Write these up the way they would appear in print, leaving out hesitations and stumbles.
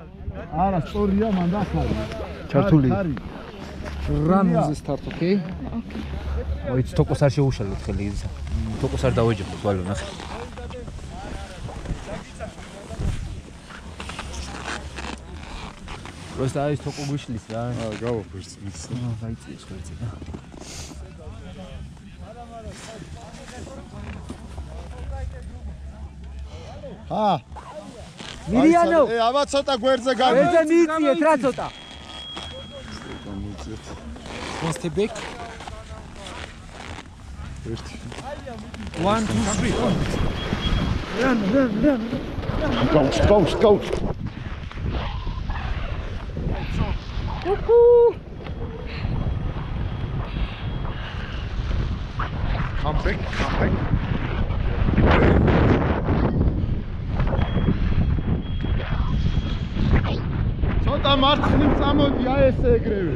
არა, სწორია, მან დახარი. ჩართული. Run on the start, okay? მოიც თოკოს არ შეუშალოთ ხელი ისა. თოკოს არ დავეჯებოთ ვალო ნახე. Просто ის თოკო გვიშლის რა. გავაფერწმის. გაიწიეს ხერცი რა. ჰა. მირიანო. აბა ცოტა გვერდზე გაგი. ვერზე მიიწიეთ რა ცოტა. One step back. 1, 2, 3. Run. Go. Come back. ცოტა მარცხნივ წამოდი, აი ესე ეგრევე.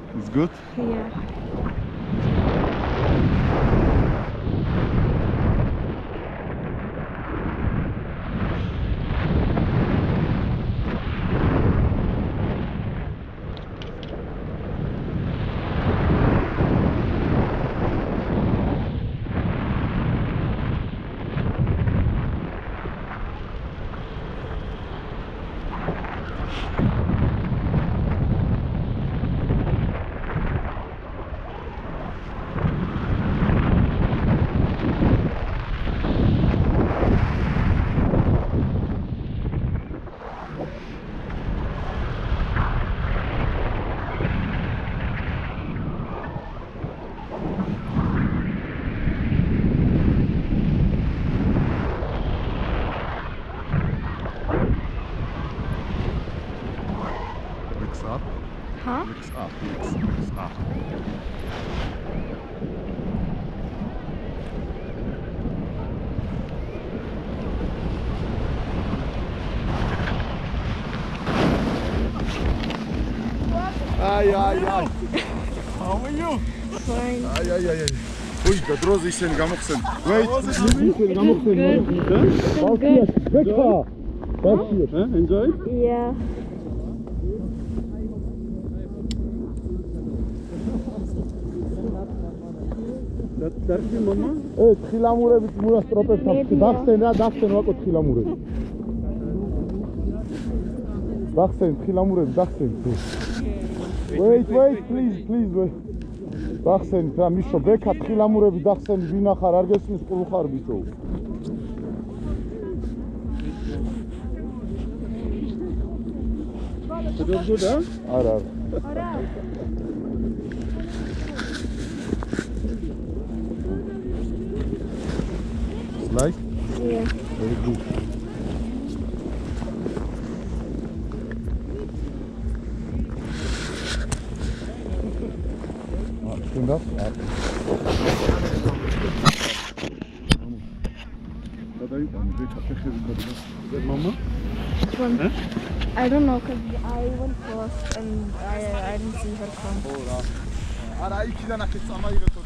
It's good? Yeah. Mix up. Huh? Mix up. Mix up. Ay, ay, ay. How are you? Fine. Ay, ay, ay, ay. Ui, da drozi ისინი გამოხსენ. Wait, ისინი გამოხსენ. Good. Bekha. Bakir. Enjoy? Yeah. დარჩი მამა? თხილამურებით მურასტროპებს აქვს. დახსენ რა, დახსენ ვაკო თხილამურები. დახსენ თხილამურები, დახსენ თუ. Wait, please, wait. დახსენ რა, მიშო, ბექა თხილამურები დახსენ, ვინახარ, არ გესმის ყრუხარ ბიჭო. Good, huh? არა. Like? Yeah. Very good. Stand up. Mama? Which one? Huh? I don't know, because I went first and I didn't see her come. Არა, იქიდან აქეთ წამაიღეთ.